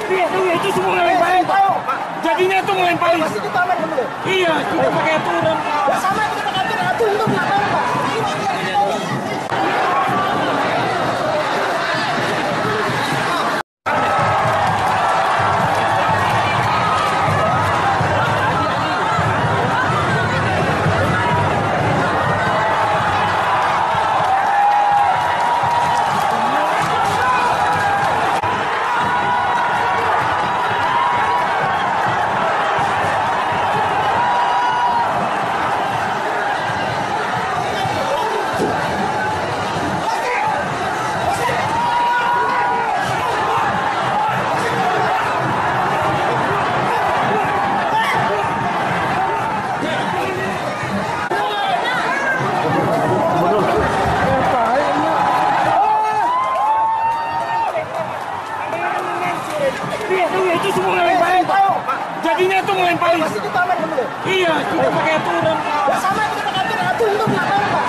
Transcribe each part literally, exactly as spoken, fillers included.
Iya, iya, itu semua ngelemparin, Pak. Jadinya tuh ngelemparin. Iya, kita pakai aturan. Ya sama kita pakai aturan, aturan itu ngapain, Pak? Iya, iya, itu semua ngelemparin, Pak. Jadinya tuh ngelemparin. Iya, kita pakai aturan. Ya sama kita pakai aturan, aturan itu ngapain, Pak?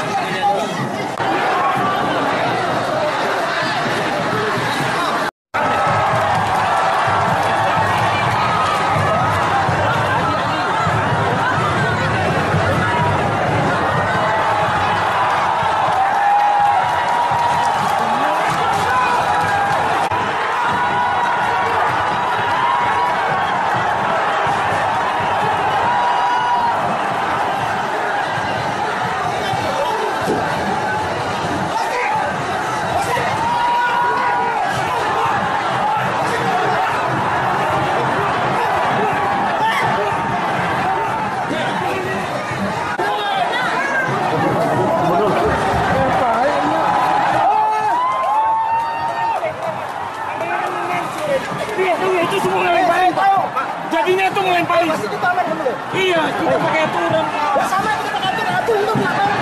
Iya, iya, itu semua ngelemparin, Pak. Jadinya tuh ngelemparin. Iya, kita pakai aturan. Ya sama kita pakai aturan, aturan itu ngapain,